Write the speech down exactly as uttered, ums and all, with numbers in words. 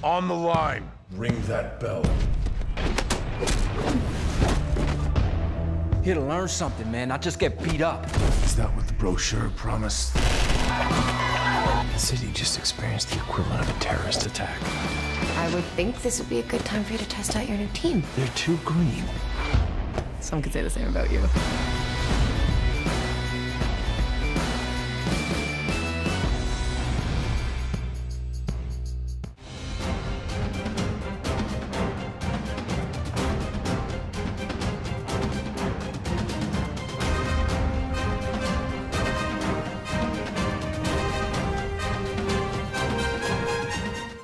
on the line. Ring that bell. Here to learn something, man, not just get beat up. Is that what the brochure promised? The city just experienced the equivalent of a terrorist attack. I would think this would be a good time for you to test out your new team. They're too green. Some could say the same about you.